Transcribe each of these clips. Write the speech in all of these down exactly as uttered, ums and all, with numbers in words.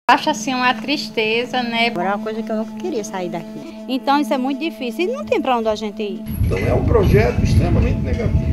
Acho assim uma tristeza, né? Era uma coisa que eu nunca queria sair daqui. Então isso é muito difícil e não tem para onde a gente ir. Então é um projeto extremamente negativo.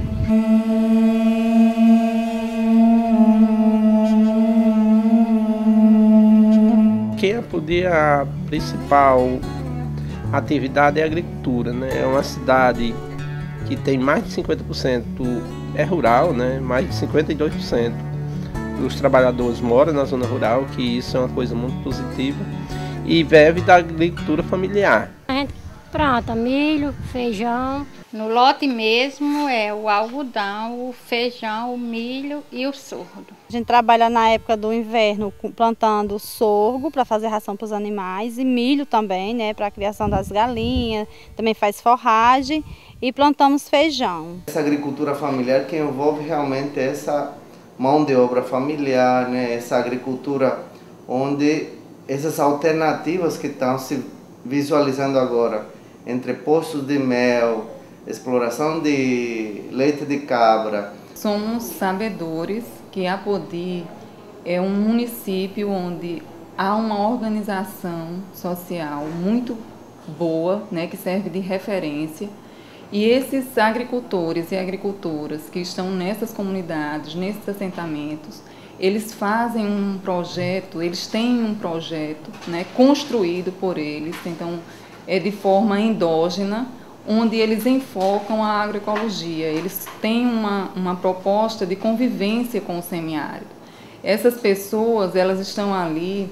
Que a poder a principal atividade é a agricultura, né? É uma cidade que tem mais de cinquenta por cento é rural, né? Mais de cinquenta e dois por cento dos trabalhadores moram na zona rural, que isso é uma coisa muito positiva, e vive da agricultura familiar. A gente planta milho, feijão. No lote mesmo é o algodão, o feijão, o milho e o sorgo. A gente trabalha na época do inverno plantando sorgo para fazer ração para os animais e milho também, né, para a criação das galinhas, também faz forragem e plantamos feijão. Essa agricultura familiar que envolve realmente essa mão de obra familiar, né, essa agricultura onde essas alternativas que estão se visualizando agora, entre postos de mel, exploração de leite de cabra. Somos sabedores que Apodi é um município onde há uma organização social muito boa, né, que serve de referência. E esses agricultores e agricultoras que estão nessas comunidades, nesses assentamentos, eles fazem um projeto, eles têm um projeto, né, construído por eles, então é de forma endógena, onde eles enfocam a agroecologia. Eles têm uma, uma proposta de convivência com o semiárido. Essas pessoas, elas estão ali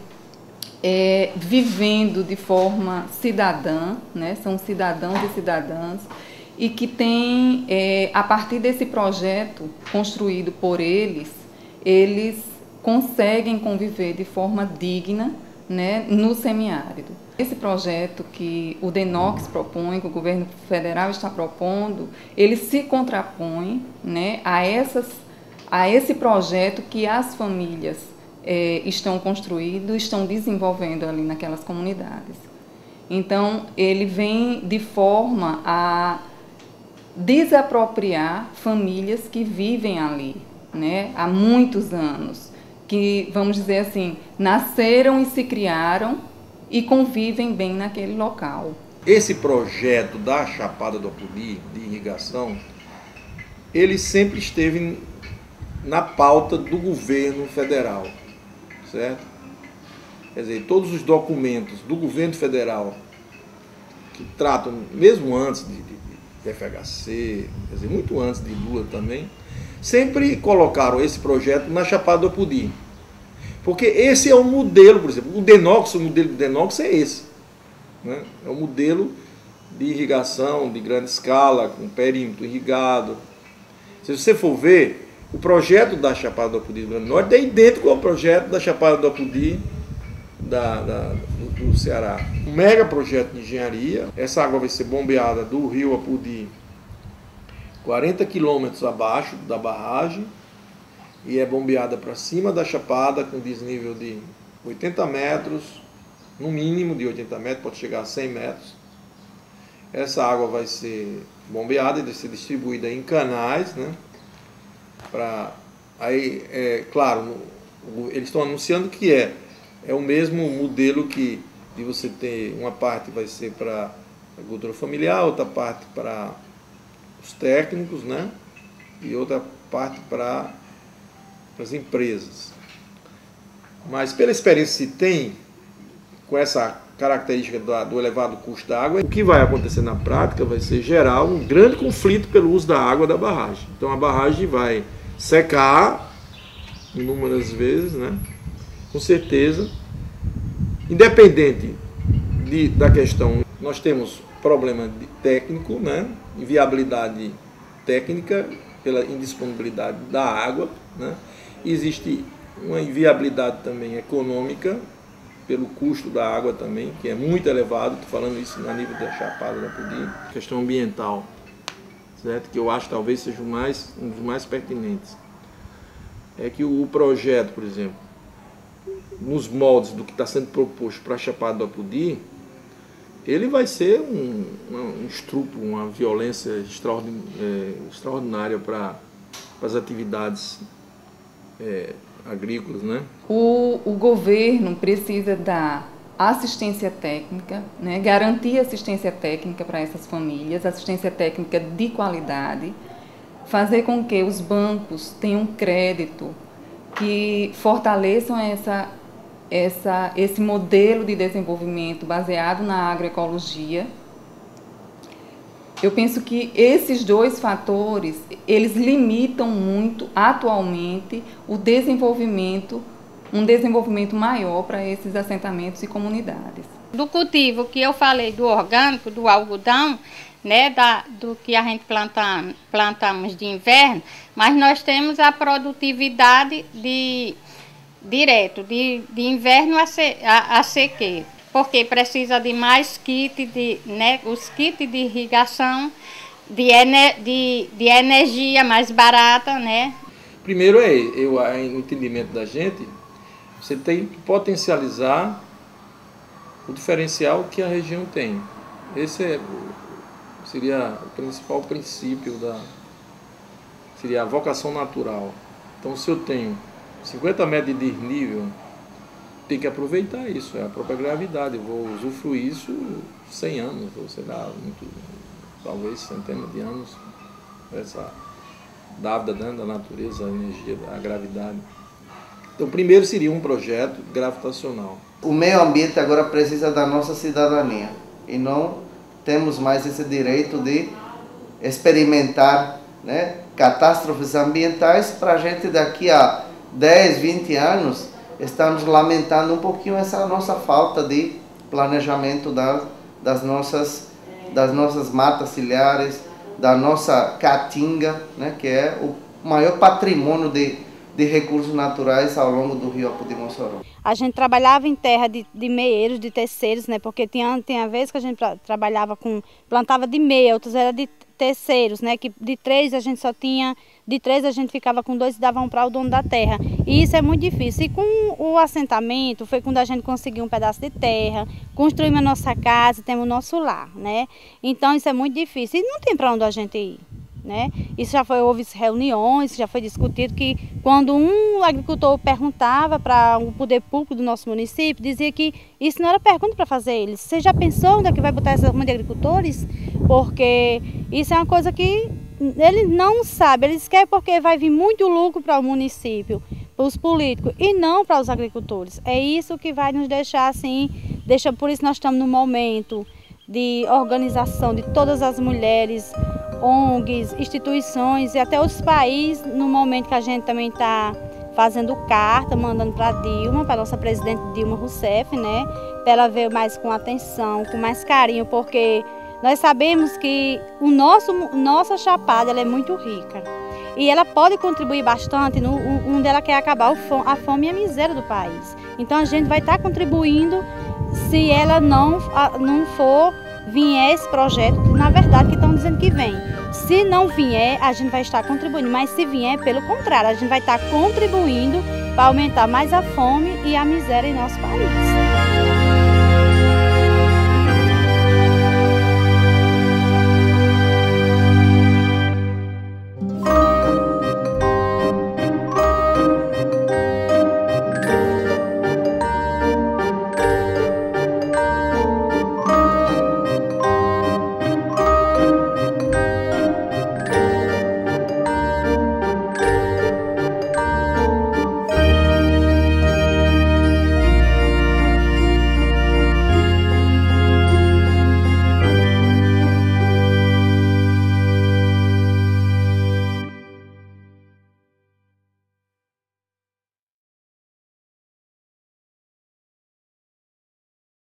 é, vivendo de forma cidadã, né, são cidadãos e cidadãs, e que tem, é, a partir desse projeto construído por eles, eles conseguem conviver de forma digna, né, no semiárido. Esse projeto que o DENOX propõe, que o governo federal está propondo, ele se contrapõe, né, a, essas, a esse projeto que as famílias é, estão construindo, estão desenvolvendo ali naquelas comunidades. Então, ele vem de forma a desapropriar famílias que vivem ali, né, há muitos anos, que, vamos dizer assim, nasceram e se criaram e convivem bem naquele local. Esse projeto da Chapada do Apodi, de irrigação, ele sempre esteve na pauta do governo federal, certo? Quer dizer, todos os documentos do governo federal que tratam, mesmo antes de, de de F H C, quer dizer, muito antes de Lula também, sempre colocaram esse projeto na Chapada do Apodi. Porque esse é o modelo, por exemplo, o DENOX, o modelo do DENOX é esse, né? É o modelo de irrigação de grande escala, com perímetro irrigado. Se você for ver, o projeto da Chapada do Apodi do Grande Norte é idêntico ao projeto da Chapada do Apodi Da, da, do, do Ceará. Um mega projeto de engenharia. Essa água vai ser bombeada do rio Apodi quarenta quilômetros abaixo da barragem e é bombeada para cima da chapada com desnível de oitenta metros, no mínimo de oitenta metros, pode chegar a cem metros. Essa água vai ser bombeada e vai ser distribuída em canais, né? Pra, aí, é claro, eles estão anunciando que é É o mesmo modelo que de você ter uma parte vai ser para a agricultura familiar, outra parte para os técnicos, né? E outra parte para as empresas. Mas pela experiência que se tem, com essa característica do, do elevado custo da água, o que vai acontecer na prática vai ser gerar um grande conflito pelo uso da água da barragem. Então a barragem vai secar inúmeras vezes, né? Com certeza, independente de, da questão, nós temos problema de técnico, né? Inviabilidade técnica pela indisponibilidade da água, né? Existe uma inviabilidade também econômica pelo custo da água também, que é muito elevado, estou falando isso na nível da Chapada do Apodi. Questão ambiental, certo? Que eu acho talvez seja o mais, um dos mais pertinentes. É que o projeto, por exemplo, nos moldes do que está sendo proposto para a Chapada do Apodi, ele vai ser um, um estupro, uma violência extraordinária para as atividades é, agrícolas, né? O, o governo precisa dar assistência técnica, né? Garantir assistência técnica para essas famílias, assistência técnica de qualidade, fazer com que os bancos tenham crédito que fortaleçam essa, essa, esse modelo de desenvolvimento baseado na agroecologia. Eu penso que esses dois fatores, eles limitam muito, atualmente, o desenvolvimento, um desenvolvimento maior para esses assentamentos e comunidades. Do cultivo que eu falei, do orgânico, do algodão, né, da, do que a gente planta, plantamos de inverno, mas nós temos a produtividade de, direto, de, de inverno a, se, a, a sequeiro. Porque precisa de mais kit, de, né, os kits de irrigação, de, de, de energia mais barata, né? Primeiro é, eu, o entendimento da gente, você tem que potencializar o diferencial que a região tem. Esse é, seria o principal princípio da, seria a vocação natural. Então, se eu tenho cinquenta metros de desnível, tem que aproveitar isso, é a própria gravidade. Eu vou usufruir isso cem anos, ou sei lá, muito, talvez centenas de anos, essa dávida da natureza, a energia, a gravidade. Então, primeiro seria um projeto gravitacional. O meio ambiente agora precisa da nossa cidadania e não temos mais esse direito de experimentar, né, catástrofes ambientais para a gente daqui a dez, vinte anos estamos lamentando um pouquinho essa nossa falta de planejamento das, das, nossas, das nossas matas ciliares, da nossa caatinga, né, que é o maior patrimônio de, de recursos naturais ao longo do rio Apodi Mossoró. A gente trabalhava em terra de, de meeiros, de terceiros, né, porque tinha, tinha vezes que a gente trabalhava com, plantava de meia, outros era de terceiros, né, que de três a gente só tinha, de três a gente ficava com dois e dava um para o dono da terra. E isso é muito difícil. E com o assentamento foi quando a gente conseguiu um pedaço de terra, construímos a nossa casa, temos o nosso lar, né? Então isso é muito difícil e não tem para onde a gente ir, né? Isso já foi, houve reuniões, já foi discutido que quando um agricultor perguntava para o poder público do nosso município, dizia que isso não era pergunta para fazer eles. Você já pensou onde é que vai botar essa turma de agricultores? Porque isso é uma coisa que eles não sabem, eles querem porque vai vir muito lucro para o município, para os políticos e não para os agricultores. É isso que vai nos deixar assim, deixa, por isso nós estamos no momento de organização de todas as mulheres, O N Gs, instituições e até os países, no momento que a gente também está fazendo carta, mandando para a Dilma, para a nossa presidente Dilma Rousseff, né, para ela ver mais com atenção, com mais carinho, porque nós sabemos que o nosso, nossa Chapada ela é muito rica e ela pode contribuir bastante no, onde ela quer acabar a fome e a miséria do país. Então a gente vai estar contribuindo se ela não, não for vier esse projeto, na verdade que estão dizendo que vem. Se não vier, a gente vai estar contribuindo, mas se vier, pelo contrário, a gente vai estar contribuindo para aumentar mais a fome e a miséria em nosso país.